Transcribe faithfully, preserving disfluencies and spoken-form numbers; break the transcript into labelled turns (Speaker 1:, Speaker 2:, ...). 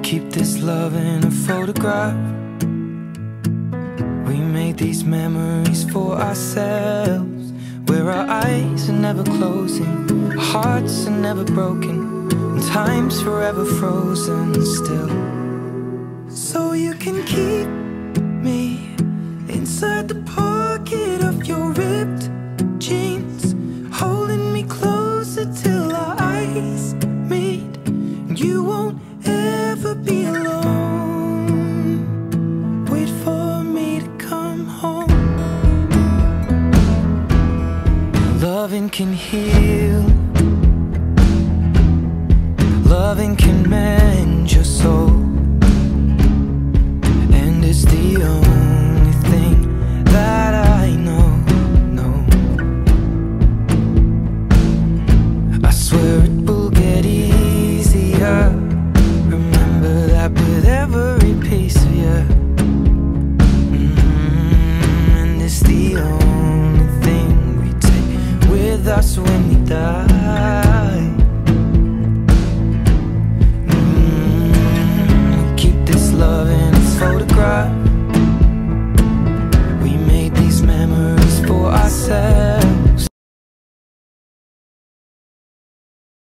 Speaker 1: Keep this love in a photograph. We made these memories for ourselves, where our eyes are never closing, our hearts are never broken, and time's forever frozen still. So you can keep me inside the pocket of your ripped jeans, holding me closer till our eyes meet. You won't ever be alone. Wait for me to come home. Loving can heal